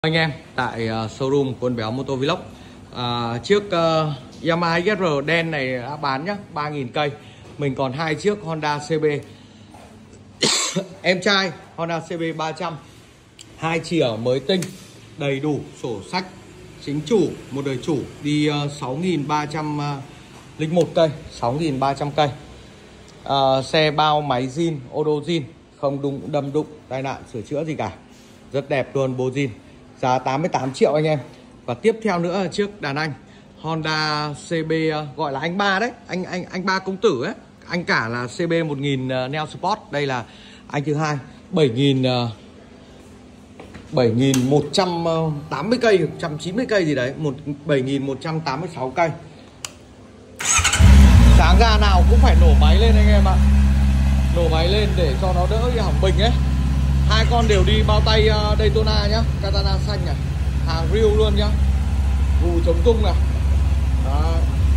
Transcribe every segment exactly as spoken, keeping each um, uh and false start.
Anh em tại uh, showroom Quân Béo Moto Vlog. uh, Chiếc uh, Yamaha i ét rờ đen này đã bán nhá, ba nghìn cây. Mình còn hai chiếc Honda xê bê em trai Honda xê bê ba trăm, hai chìa mới tinh, đầy đủ sổ sách chính chủ, một đời chủ, đi uh, sáu nghìn ba trăm lẻ một cây, sáu nghìn ba trăm cây. uh, Xe bao máy zin, ô tô zin, không đụng đâm đụng tai nạn sửa chữa gì cả, rất đẹp luôn, bô zin. Giá tám mươi tám triệu anh em. Và tiếp theo nữa là chiếc đàn anh Honda xê bê, gọi là anh ba đấy, anh anh anh ba công tử ấy, anh cả là xê bê một nghìn uh, Neo Sport. Đây là anh thứ hai, bảy nghìn uh, bảy nghìn một trăm tám mươi cây, một trăm chín mươi cây gì đấy, một bảy nghìn một trăm tám mươi sáu cây. Sáng ra nào cũng phải nổ máy lên anh em ạ. Nổ máy lên để cho nó đỡ cái hỏng bình ấy. Hai con đều đi bao tay uh, Daytona nhá, Katana xanh này, hàng real luôn nhá, gù chống tung này. Đó.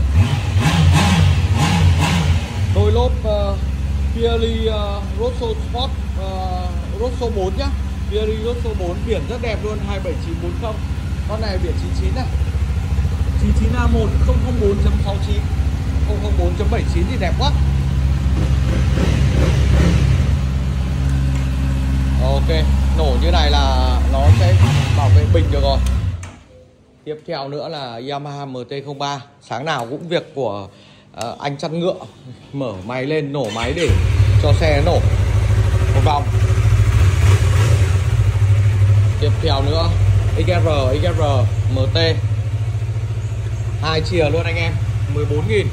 Đôi lốp uh, Pirelli uh, Rosso Sport, uh, Rosso bốn nhá, Pirelli Rosso bốn, biển rất đẹp luôn, hai bảy chín bốn không. Con này biển chín chín này, chín chín A một không không bốn chấm sáu chín, không không bốn chấm bảy chín thì đẹp quá. Ok, nổ như này là nó sẽ bảo vệ bình được rồi. Tiếp theo nữa là Yamaha em tê không ba. Sáng nào cũng việc của uh, anh chăn ngựa. Mở máy lên, nổ máy để cho xe nổ một vòng. Tiếp theo nữa ích ét rờ, ích ét rờ em tê, hai chìa luôn anh em, mười bốn nghìn,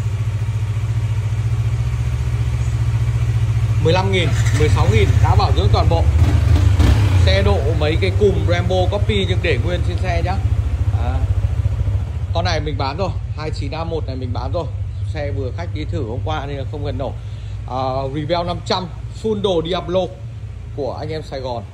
mười lăm nghìn, mười sáu nghìn, đã bảo dưỡng toàn bộ. Xe độ mấy cái cùm Rambo copy nhưng để nguyên trên xe nhá. À. Con này mình bán rồi, hai chín A một này mình bán rồi. Xe vừa khách đi thử hôm qua nên là không cần nổ. à, Rebel năm trăm full đồ Diablo của anh em Sài Gòn,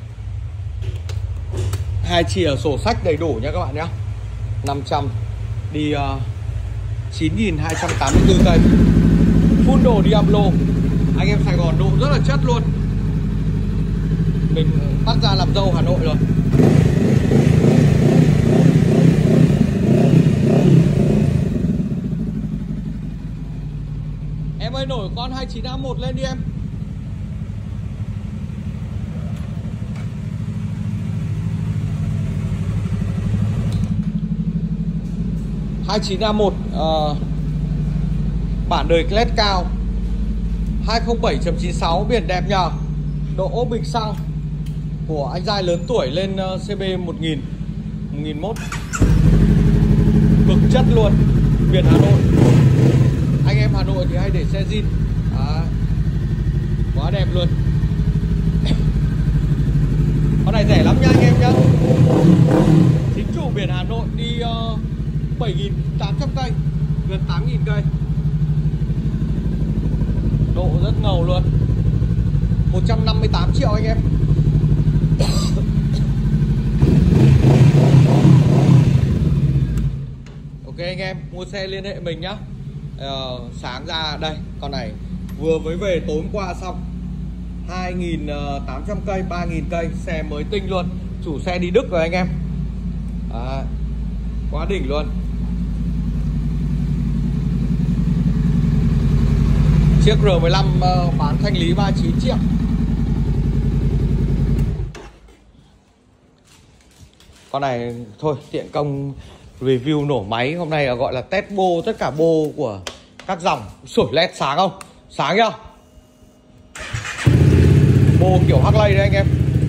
hai chìa sổ sách đầy đủ nha các bạn nhé. Năm trăm đi uh, chín nghìn hai trăm tám mươi tư cây, full đồ Diablo, anh em Sài Gòn độ rất là chất luôn. Mình bắt ra làm dâu Hà Nội rồi. Em ơi, nổi con hai chín A một lên đi em. hai chín A một uh, bản đời class cao, hai không bảy chấm chín sáu, biển đẹp nhờ. Độ ốp bình xăng của anh giai lớn tuổi lên uh, xê bê một nghìn, một nghìn một, cực chất luôn. Biển Hà Nội, anh em Hà Nội thì hay để xe zin. À, quá đẹp luôn. Con này rẻ lắm nha anh em nhá. Chính chủ biển Hà Nội đi uh, bảy nghìn tám trăm cây, gần tám nghìn cây. Độ rất ngầu luôn. Một trăm năm mươi tám triệu anh em. Ok anh em, mua xe liên hệ mình nhá. ờ, Sáng ra đây, con này vừa mới về tối hôm qua xong, hai nghìn tám trăm cây, ba nghìn cây, xe mới tinh luôn. Chủ xe đi Đức rồi anh em. À, quá đỉnh luôn. Chiếc R mười lăm uh, bán thanh lý ba mươi chín triệu. Con này thôi tiện công review nổ máy. Hôm nay là gọi là test bô, tất cả bô của các dòng. Sủi led sáng không? Sáng nhá. Bô kiểu Harley đấy anh em.